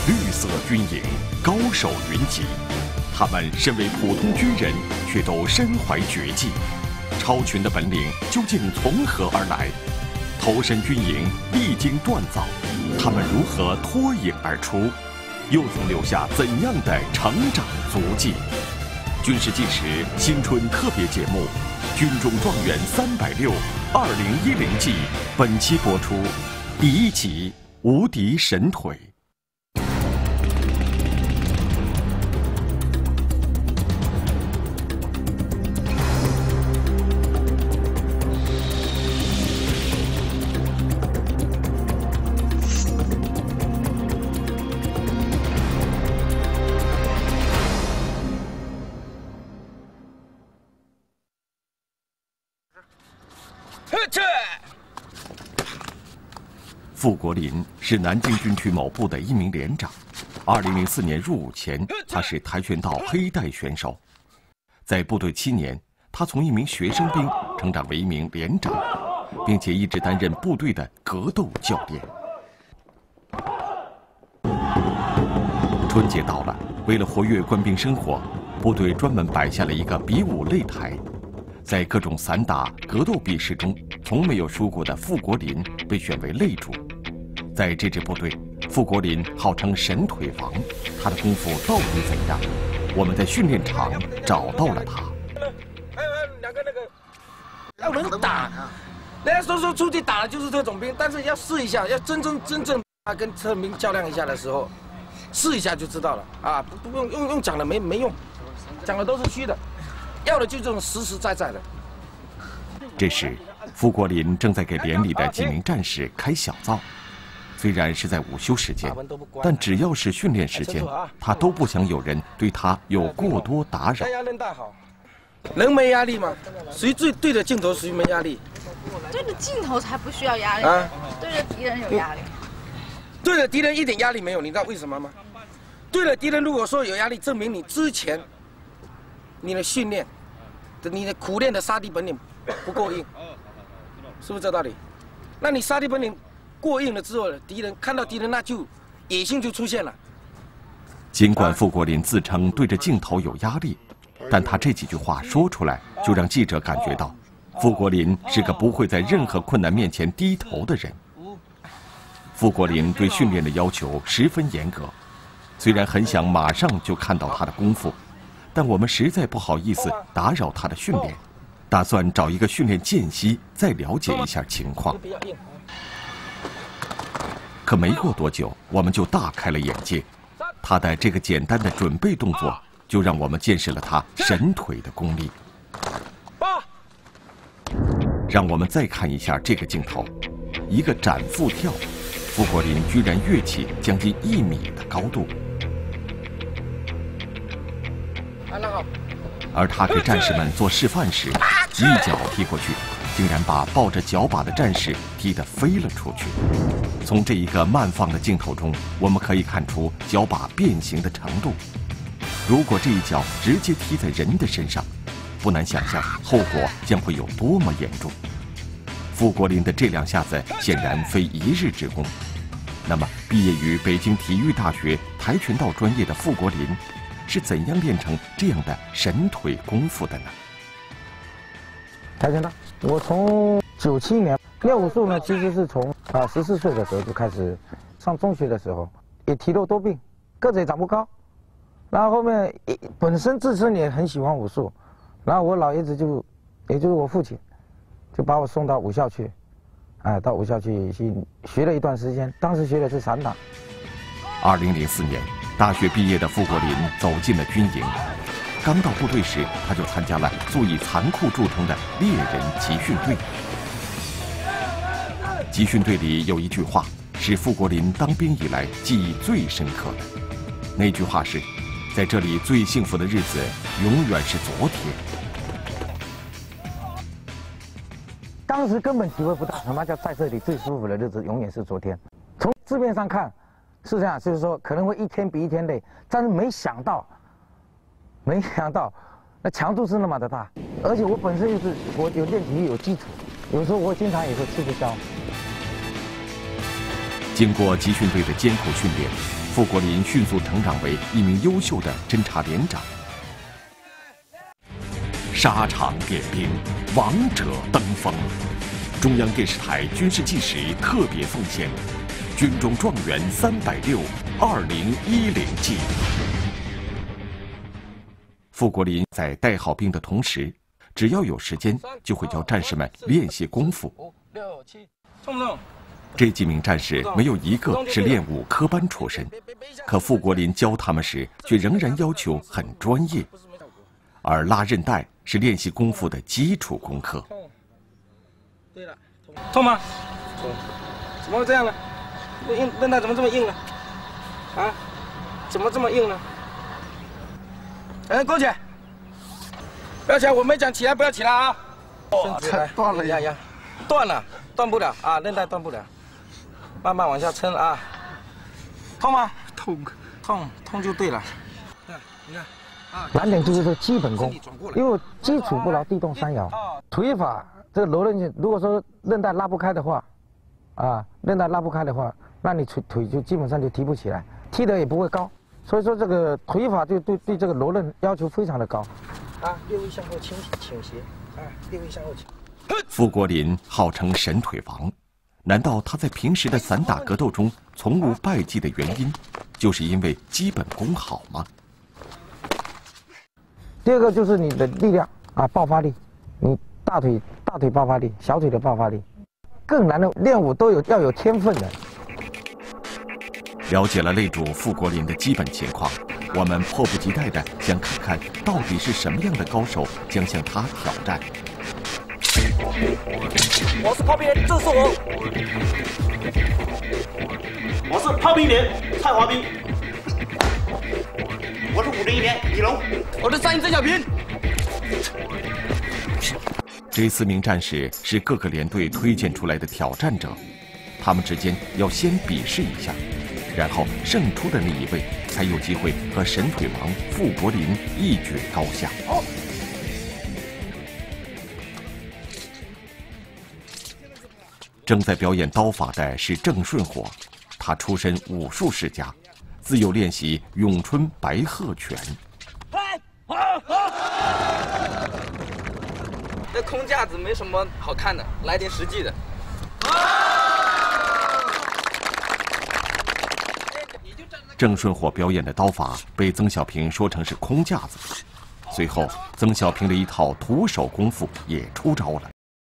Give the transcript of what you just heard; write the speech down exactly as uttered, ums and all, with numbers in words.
绿色军营高手云集，他们身为普通军人，却都身怀绝技，超群的本领究竟从何而来？投身军营历经锻造，他们如何脱颖而出？又曾留下怎样的成长足迹？军事纪实新春特别节目《军中状元三百六》二零一零季，本期播出第一集《无敌神腿》。傅国林是南京军区某部的一名连长。二零零四年入伍前，他是跆拳道黑带选手。在部队七年，他从一名学生兵成长为一名连长，并且一直担任部队的格斗教练。春节到了，为了活跃官兵生活，部队专门摆下了一个比武擂台。在各种散打、格斗比试中，从没有输过的傅国林被选为擂主。在这支部队，傅国林号称神腿王，他的功夫到底怎样？我们在训练场找到了他。 两个那个要能打，人家说说出去打的就是特种兵，但是要试一下，要真正真正他跟特种兵较量一下的时候，试一下就知道了啊！不不用用用讲的没没用，讲的都是虚的，要的就这种实实在在的。 这时，傅国林正在给连里的几名战士开小灶。虽然是在午休时间，但只要是训练时间，他都不想有人对他有过多打扰。 人没压力吗？谁最对着镜头谁没压力？ 对着镜头才不需要压力啊！对着敌人有压力。 对着敌人一点压力没有，你知道为什么吗？对着敌人如果说有压力，证明你之前你的训练、你的苦练的杀敌本领不够硬，是不是这道理？那你杀敌本领过硬了之后，敌人看到敌人，那就野性就出现了。 尽管傅国林自称对着镜头有压力，但他这几句话说出来，就让记者感觉到，傅国林是个不会在任何困难面前低头的人。傅国林对训练的要求十分严格，虽然很想马上就看到他的功夫，但我们实在不好意思打扰他的训练，打算找一个训练间隙再了解一下情况。可没过多久，我们就大开了眼界。他的这个简单的准备动作，就让我们见识了他神腿的功力。让我们再看一下这个镜头，一个斩腹跳，傅国林居然跃起将近一米的高度。而他给战士们做示范时，一脚踢过去，竟然把抱着脚把的战士踢得飞了出去。从这一个慢放的镜头中，我们可以看出脚把变形的程度。如果这一脚直接踢在人的身上，不难想象后果将会有多么严重。傅国林的这两下子显然非一日之功。那么，毕业于北京体育大学跆拳道专业的傅国林，是怎样练成这样的神腿功夫的呢？ 跆拳道，我从九七年练武术呢，其实是从啊十四岁的时候就开始，上中学的时候也体弱多病，个子也长不高，然后后面本身自身也很喜欢武术，然后我老爷子就，也就是我父亲，就把我送到武校去，哎，到武校去去学了一段时间，当时学的是散打。 二零零四年，大学毕业的傅国林走进了军营。刚到部队时，他就参加了素以残酷著称的猎人集训队。集训队里有一句话是傅国林当兵以来记忆最深刻的，那句话是：在这里最幸福的日子永远是昨天。 当时根本体会不到什么叫在这里最舒服的日子永远是昨天。从字面上看是这样，就是说可能会一天比一天累，但是没想到。没想到，那强度是那么的大，而且我本身就是我有练体育有基础，有时候我经常也会吃不消。 经过集训队的艰苦训练， 傅国林迅速成长为一名优秀的侦察连长。沙场点兵，王者登峰。中央电视台军事纪实特别奉献《军中状元三百六》二零一零季。傅国林在带好兵的同时，只要有时间，就会教战士们练习功夫。 五六七，中不中？ 这几名战士没有一个是练武科班出身，可傅国林教他们时，却仍然要求很专业。而拉韧带是练习功夫的基础功课。 对了，痛吗？痛。怎么会这样呢？硬韧带怎么这么硬呢？啊？怎么这么硬呢？哎，勾起来！不要起来，我没讲起来，不要起来啊！哦，断了呀呀！断了，断不了啊，韧带断不了。慢慢往下撑啊。痛吗？痛，痛，痛就对了。看，你看。 难点就是这基本功，因为基础不牢，地动山摇。腿法这个柔韧性，如果说韧带拉不开的话，啊，韧带拉不开的话，那你腿腿就基本上就提不起来，踢得也不会高。所以说这个腿法就对对这个柔韧要求非常的高。啊，略微向后倾倾斜，啊，略微向后倾。 傅国林号称神腿王，难道他在平时的散打格斗中从无败绩的原因，就是因为基本功好吗？ 第二个就是你的力量啊，爆发力，你大腿大腿爆发力，小腿的爆发力，更难的练武都有要有天分的。 了解了擂主傅国林的基本情况，我们迫不及待地想看看到底是什么样的高手将向他挑战。 我是炮兵连，这是我。我是炮兵连蔡华斌。我是五零一连李龙， 我是三营郑小平。 这四名战士是各个连队推荐出来的挑战者，他们之间要先比试一下，然后胜出的那一位才有机会和神腿王傅国林一决高下。正在表演刀法的是郑顺火，他出身武术世家。自幼练习咏春白鹤拳。 这空架子没什么好看的，来点实际的。 郑顺火表演的刀法被曾小平说成是空架子，随后曾小平的一套徒手功夫也出招了。